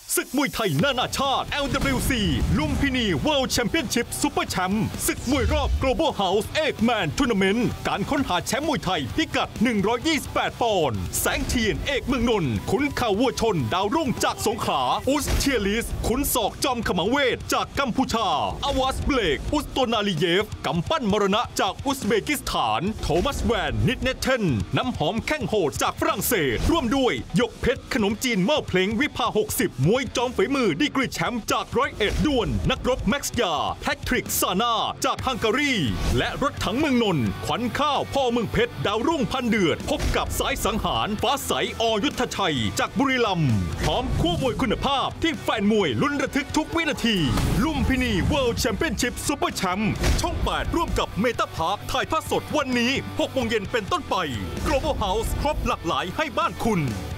ศึกมวยไทยนานาชาติ LWC ลุมพินี World Championship Super Champ ศึกมวยรอบ Global House 8-Man Tournament การค้นหาแชมป์มวยไทยพิกัด 128 ปอนด์แสงเทียนเอกเมืองนนท์ขุนข่าววัวชนดาวรุ่งจากสงขลาอุสเทียลิสขุนศอกจอมขมังเวทจากกัมพูชาอาวาสเบลกอุสโตนาลีเยฟกำปั้นมรณะจากอุซเบกิสถานโทมัสแวนนิดเนเทนน้ำหอมแข้งโหดจากฝรั่งเศสร่วมด้วยยกเพชรขนมจีนเม่าเพลงวิภา60มวยจอมฝีมือดีกรีแชมป์จาก101ด้วนนักรบแม็กซ์ยาแพทริกซานาจากฮังการีและรถถังเมืองนนท์ขวัญข้าวพ่อเมืองเพชรดาวรุ่งพันเดือดพบกับสายสังหารฟ้าใสอยุทธชัยจากบุรีรัมย์พร้อมคู่มวยคุณภาพที่แฟนมวยลุ้นระทึกทุกวินาทีลุมพินี World Championship Super Champ ช่อง 8 ร่วมกับเมตาพาร์คถ่ายทอดสดวันนี้ 6 โมงเย็นเป็นต้นไป Global House ครบหลากหลายให้บ้านคุณ